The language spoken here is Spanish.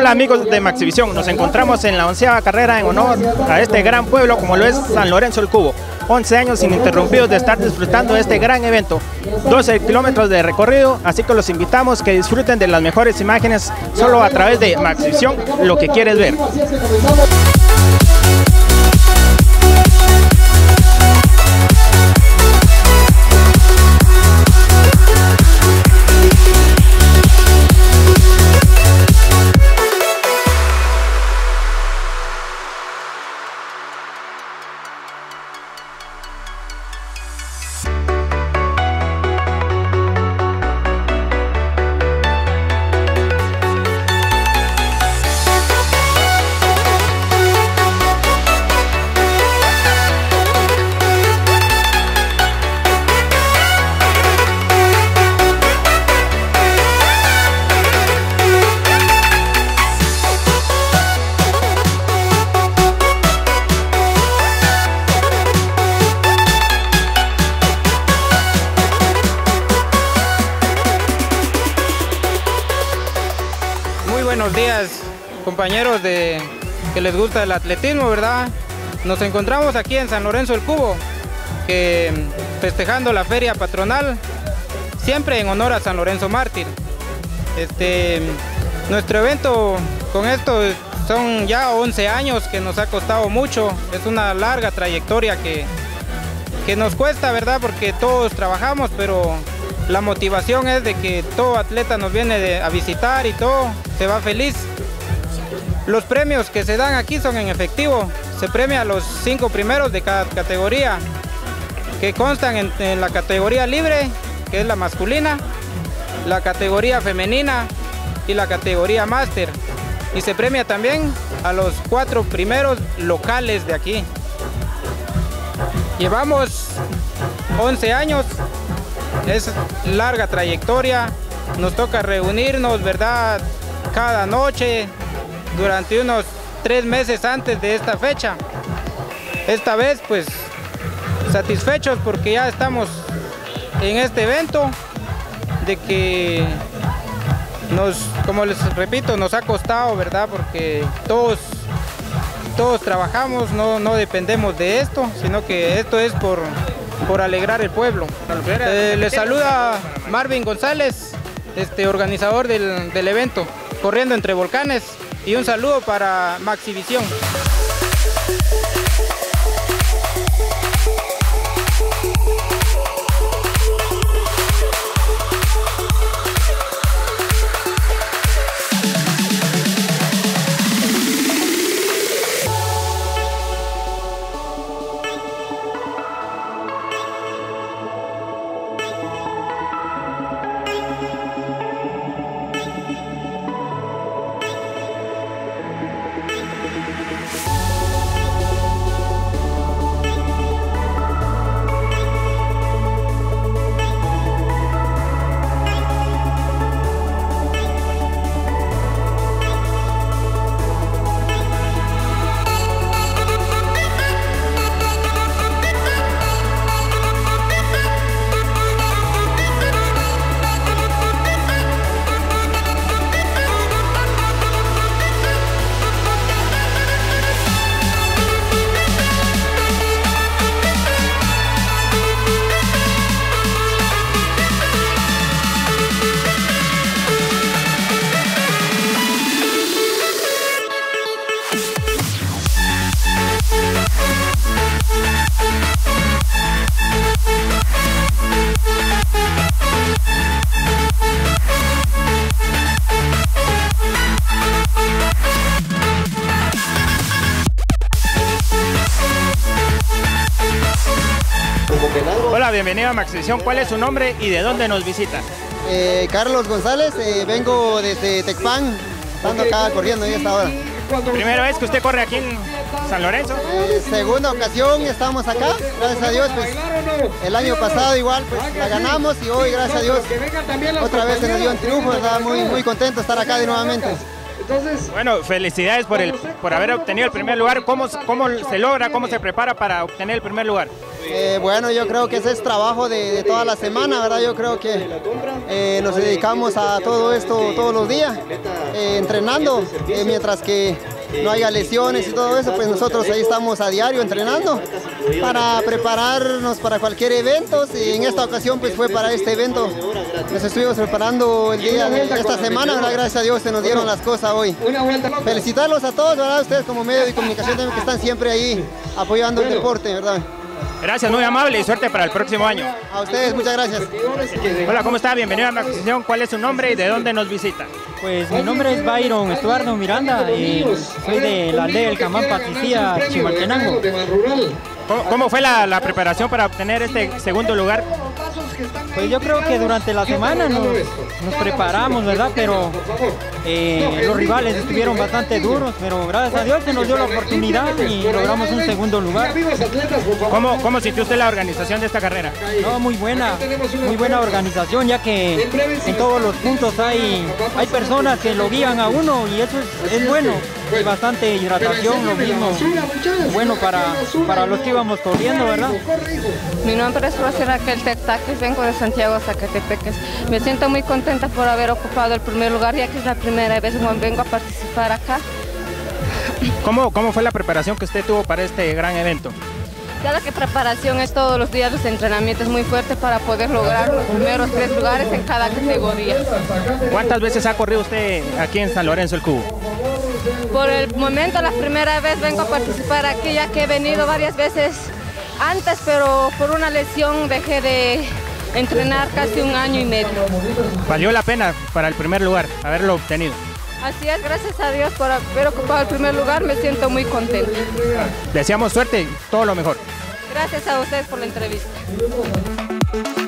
Hola amigos de Maxivisión, nos encontramos en la 11ª carrera en honor a este gran pueblo como lo es San Lorenzo el Cubo. 11 años ininterrumpidos de estar disfrutando de este gran evento, 12 kilómetros de recorrido, así que los invitamos que disfruten de las mejores imágenes solo a través de Maxivisión, lo que quieres ver. Buenos días, compañeros que les gusta el atletismo, ¿verdad? Nos encontramos aquí en San Lorenzo el Cubo, festejando la feria patronal, siempre en honor a San Lorenzo Mártir. Nuestro evento con esto son ya 11 años que nos ha costado mucho, es una larga trayectoria que nos cuesta, ¿verdad? Porque todos trabajamos, pero la motivación es de que todo atleta nos viene a visitar y todo se va feliz. Los premios que se dan aquí son en efectivo. Se premia a los 5 primeros de cada categoría, que constan en la categoría libre, que es la masculina, la categoría femenina y la categoría máster. Y se premia también a los 4 primeros locales de aquí. Llevamos 11 años. Es larga trayectoria, nos toca reunirnos, ¿verdad? Cada noche, durante unos 3 meses antes de esta fecha. Esta vez, pues, satisfechos porque ya estamos en este evento, de que como les repito, nos ha costado, ¿verdad? Porque todos trabajamos, no dependemos de esto, sino que esto es por alegrar el pueblo. Les saluda Marvin González, organizador del evento, Corriendo entre Volcanes, y un saludo para Maxivisión. Hola, bienvenido a Maxivisión. ¿Cuál es su nombre y de dónde nos visita? Carlos González, vengo desde Tecpan, estando acá corriendo en esta hora. ¿Primera vez que usted corre aquí en San Lorenzo? Segunda ocasión estamos acá, gracias a Dios, pues el año pasado igual pues la ganamos y hoy gracias a Dios otra vez se nos dio un triunfo, estaba muy contento de estar acá de nuevamente. Bueno, felicidades por haber obtenido el primer lugar. ¿Cómo se logra, cómo se prepara para obtener el primer lugar? Bueno, yo creo que ese es trabajo de toda la semana, ¿verdad? Yo creo que nos dedicamos a todo esto todos los días, entrenando, mientras que no haya lesiones y todo eso, pues nosotros ahí estamos a diario entrenando para prepararnos para cualquier evento. Y en esta ocasión pues fue para este evento. Nos estuvimos preparando el día de esta semana, ¿verdad? Gracias a Dios se nos dieron las cosas hoy. Felicitarlos a todos, ¿verdad? Ustedes como medio de comunicación también que están siempre ahí apoyando el deporte, ¿verdad? Gracias, muy amable y suerte para el próximo año. A ustedes, muchas gracias. Hola, ¿cómo está? Bienvenido a la exposición. ¿Cuál es su nombre y de dónde nos visita? Pues mi nombre es Byron Estuardo Miranda y soy de la aldea del Camán Patricia, Chimaltenango. ¿Cómo fue la preparación para obtener este segundo lugar? Pues yo creo que durante la semana nos preparamos, ¿verdad? Pero los rivales estuvieron bastante duros, pero gracias a Dios se nos dio la oportunidad y logramos un segundo lugar. ¿Cómo sintió usted la organización de esta carrera? No, muy buena organización, ya que en todos los puntos hay personas que lo guían a uno y eso es bueno. Hay bastante hidratación, lo mismo, bueno para los que íbamos corriendo, ¿verdad? Mi nombre es Rosy Raquel Tectaques, vengo de Santiago, Zacatepeques. Me siento muy contenta por haber ocupado el primer lugar, ya que es la primera vez que vengo a participar acá. ¿Cómo fue la preparación que usted tuvo para este gran evento? Cada que preparación es todos los días, los entrenamientos muy fuertes para poder lograr los primeros 3 lugares en cada categoría. ¿Cuántas veces ha corrido usted aquí en San Lorenzo el Cubo? Por el momento, la primera vez vengo a participar aquí, ya que he venido varias veces antes, pero por una lesión dejé de entrenar casi 1 año y medio. ¿Valió la pena para el primer lugar haberlo obtenido? Así es, gracias a Dios por haber ocupado el primer lugar, me siento muy contenta. Deseamos suerte y todo lo mejor. Gracias a ustedes por la entrevista.